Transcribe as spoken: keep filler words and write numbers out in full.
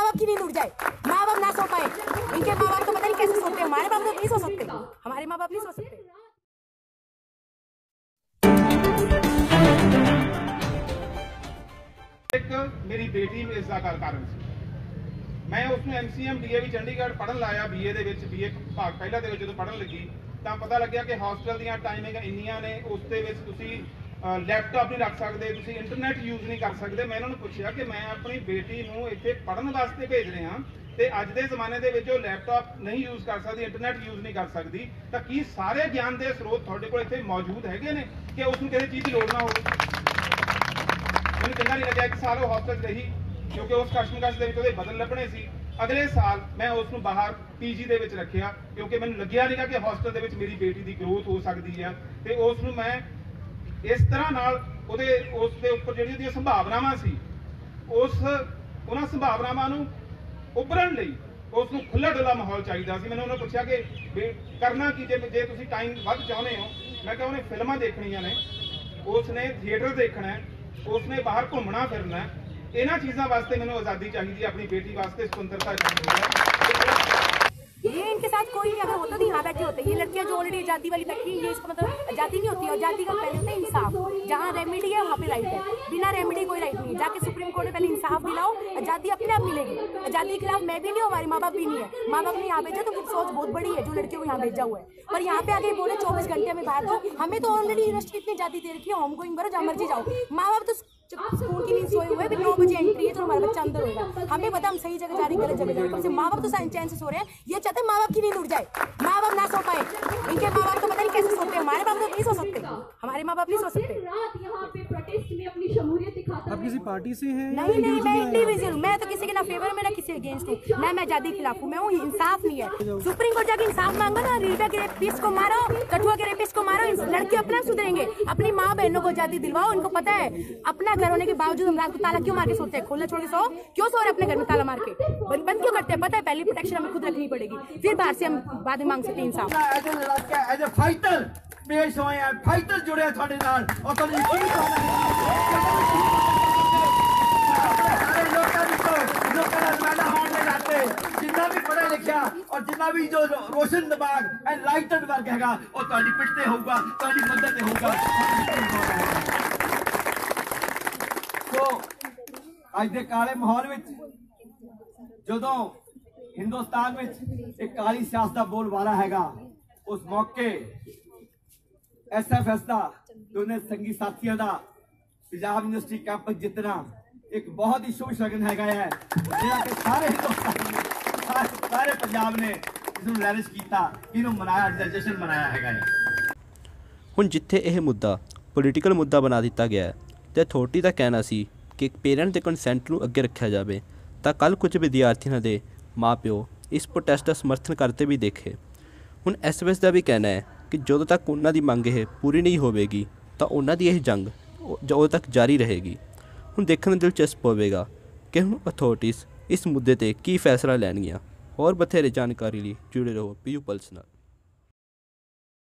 बाप की नींद उड़ जाए, माँ बाप ना सो पाए। इनके माँ बाप तो पता नहीं कैसे सोते हैं, हमारे बाप तो नहीं सो सकते, हमारे माँ बाप नहीं सो सकते। एक मेरी बेटी में इसका कारण सी, मैं उसमें M C M D A भी चंडीगढ़ पढ़न लाया, बी ए दे बी ए भाग पहला दे जो पढ़न लगी तो पता लग्या कि हॉस्टल दी टाइमिंग इन्नियां ने, उस दे विच तुसीं लैपटॉप नहीं रख सकते, तुसीं इंटरनेट यूज़ नहीं कर सकते। मैं उन्होंने पूछा कि मैं अपनी बेटी को इत्थे पढ़न वास्ते भेज रहा तो अज के जमाने दे विच लैपटॉप नहीं यूज़ कर सकती, इंटरनेट यूज़ नहीं कर सकती, तो की सारे ज्ञान के स्रोत तुहाडे कोल इत्थे मौजूद हैगे ने कि उसनूं किसी चीज़ की लोड़ ना हो। मैनूं चंगा नहीं लग्या, एक साल वो हॉस्टल रही क्योंकि उस कशमकश के बदल लभने सी। अगले साल मैं उसनूं बाहर पीजी दे विच रखिया क्योंकि मैनूं लग्या नहीं कि हॉस्टल दे विच मेरी बेटी की ग्रोथ हो सकती है, तो उसनूं मैं इस तरह नाल उहदे उस दे उपर जिहड़ियां उहदियां संभावनावां सी, उस उन्हां संभावनावां नूं उभरन लई उसनूं खुला डुला माहौल चाहिदा सी। मैनूं उन्होंने पूछा कि करना की जे जे तुसीं टाइम वध चाहुंदे हो, मैं कहा उन्हें फिल्मां देखणियां ने, उसने थिएटर देखना है, उसने बाहर घूमना फिरना है, इन्हां चीज़ां वास्ते मैनूं आज़ादी चाहिए, अपनी बेटी वास्ते स्वतंत्रता चाहिए। ये इनके साथ कोई नहीं, अगर होता तो यहाँ बैठे होते। ये लड़कियां जो ऑलरेडी आजादी वाली बैठी है, ये इसका मतलब आजादी नहीं होती है। आजादी का पहले होता है इंसाफ, जहाँ रेमेडी है वहाँ पे राइट है, बिना रेमेडी कोई राइट नहीं है। जाके सुप्रीम कोर्ट में पहले इंसाफ दिलाओ, आजादी अपने आप मिलेगी। आजादी के खिलाफ मैं भी नहीं हूँ, हमारे माँ बाप भी नहीं है। माँ बाप ने यहाँ भेजा तो फिर सोच बहुत बड़ी है जो लड़कियों को यहाँ भेजा हुआ है, पर यहाँ पे आगे बोले चौबीस घंटे में बाहर दो। हमें तो ऑलरेडी यूनिवर्सिटी इतनी आजादी दे रखी है, होम गोइंग करो, जहाँ मर्जी जाओ। माँ बाप तो स्कूल की नींद सोए हुए, फिर नौ बजे एंट्री है तो हमारा बच्चा अंदर होगा। हमें पता हम सही जगह जा रही, गलत जगह जा रही, तो माँ बाप तो चैन से सो रहे हैं। ये चाहते हैं माँ बाप की नींद उड़ जाए, माँ बाप ना सो पाए। इनके माँ बाप तो पता नहीं कैसे सोते हैं, हमारे बाप तो नहीं सो सकते, हमारे माँ बाप नहीं सो सकते। आप किसी पार्टी से हैं? नहीं नहीं, मैं इंडिविजुअल, मैं तो किसी के ना फेवर में ना किसी अगेंस्ट हूँ, ना मैं आजादी खिलाफ हूँ। मैं हूँ इंसाफ नहीं है। सुप्रीम कोर्ट जाके इंसाफ मांगो ना, रीटा के रेपिस्ट को मारो, कठुआ के रेपिस्ट को मारो, लड़के अपना सुधरेंगे। अपनी माँ बहनों को आजादी दिलवाओ। उनको पता है अपना घर होने के बावजूद हम रात को ताला क्यों मार के सोते हैं, खोलना छोड़ के सो क्यों सो रहे अपने घर में ताला मार के, बंद बंद क्यों करते हैं? पता है पहली प्रोटेक्शन हमें खुद रखनी पड़ेगी, फिर बाहर से हम बाद में मांग सकते हैं इंसाफ। एज ए फाइटर पेश होए हैं, फाइटर जुड़े हैं थोड़े नाल और तो जिन्ना भी पढ़ा लिखा और जिन्ना भी जो रोशन दिमाग एनलाइटेड वर्ग हैगा वो तुहाडी पिट ते होऊगा, तुहाडी मदद ते होऊगा। तो अज दे काले माहौल विच जदों हिंदुस्तान विच एक काली सियासत दा बोलबाला हैगा, उस मौके एस एफ एस दा दोने संगी साथियों दा पंजाब यूनिवर्सिटी कैंपस जितना एक बहुत ही शुभ शगन हैगा है, जिहड़ा कि सारे हिंदुस्तान सारे पंजाब ने इसनूं लैरिश कीता, इहनूं मनाया, जशन मनाया हैगा है। हुण जिथे यह मुद्दा पोलीटिकल मुद्दा बना दिता गया है तो अथॉरिटी का कहना सी कि पेरेंट के कंसेंट नूं अगे रखा जाए, तो कल कुछ विद्यार्थियों के माँ प्यो इस प्रोटेस्ट का समर्थन करते भी देखे। हुण एस एफ एस का भी कहना है कि जो तक उन्हों की मंग यह पूरी नहीं होगी तो उन्होंने यह जंग जो तक जारी रहेगी। हुण देखने दिलचस्प होगा कि हुण अथॉरिटीज़ इस मुद्दे पर की फैसला लैणगियां। और बथेरे जानकारी लिए जुड़े रहो पी यू पल्स नाल।